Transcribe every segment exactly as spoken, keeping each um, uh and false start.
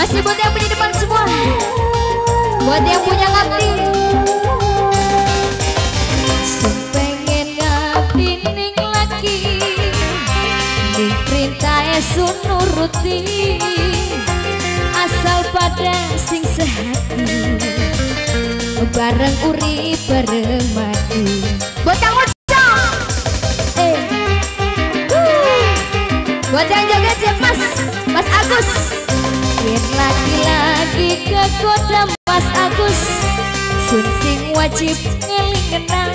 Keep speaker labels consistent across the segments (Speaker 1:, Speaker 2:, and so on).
Speaker 1: masih buat yang punya depan semua, buat yang punya ngabdi. Sepengen ngabdi ning lagi, ning perintah sun nuruti, asal pada sing sehati, bareng urip bareng mati. Buat yang ucap, eh, uh. buat yang joget Mas, Mas Agus. Yen lagi-lagi kegoda Mas Agus, sun sing wajib ngelingenang,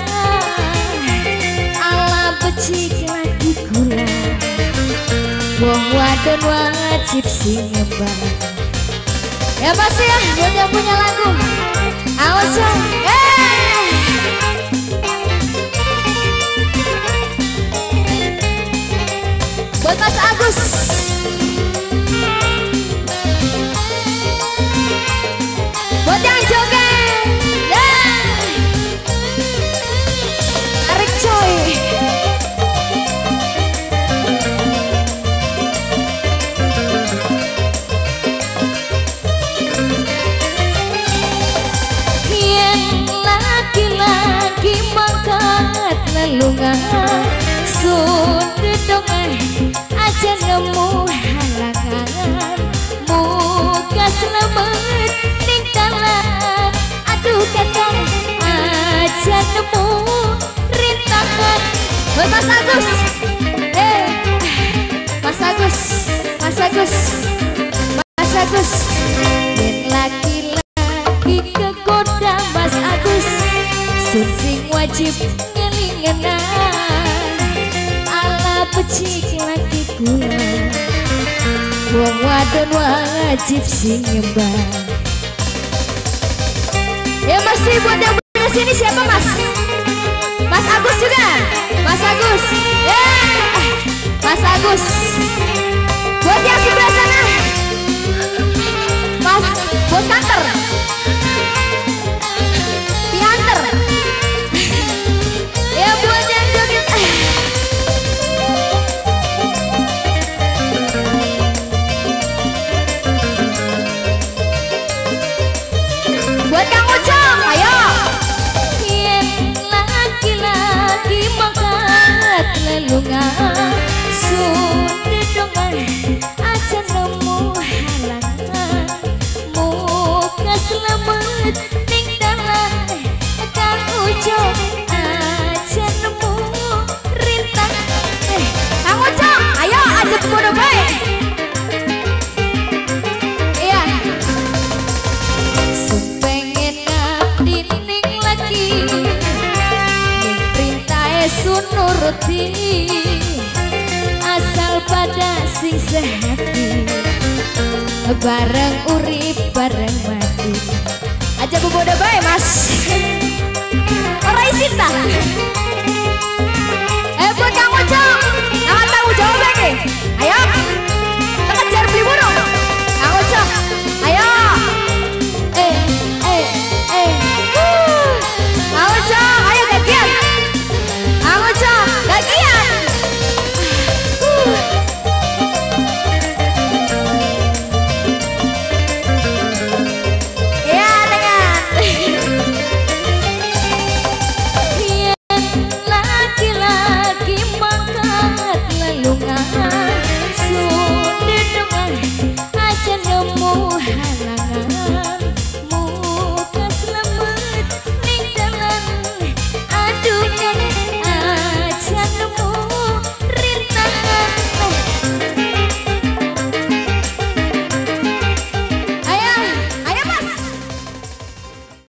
Speaker 1: ala becik lagi gula, wong wadon wajib sing ngembang. Ya Mas ya, buat yang punya lagu, awas ya, eh. Buat Mas Agus, buat yang joget, yeah. Tarik coy. Yang laki-laki mangkat lelungan, sudah dongeng aja nemu halangan, muka selamat ning dalan, aduh kata aja nemu rintangan. Buat Mas Agus, eh, Mas Agus, Mas Agus, Mas Agus. Yen laki-laki kegoda Mas Agus, sun sing wajib ngelingenang, ala becik lagi gula, wong wadon wajib sing nyembah. Ya masih buat yang bener sini siapa Mas? Mas Agus juga, Mas Agus, yeah. Mas Agus. Buat yang sebelah sana, Mas Bos Kanter, Pianter. Ya buat yang joget, buat yang ucap, ayo. Yen laki-laki mangkat lelungan, sudah dongeng aja nemu halangan, muka selamat ning dalan, kang ucap aja nemu rintangan. Eh, kang ucap, ayo aja bodo bae. Iya. Sepengen ngabdi ning lagi, ning perintah sun nuruti, asal pada sing sehati, bareng urip bareng mati. Aja bodo bae Mas, ora isin ta.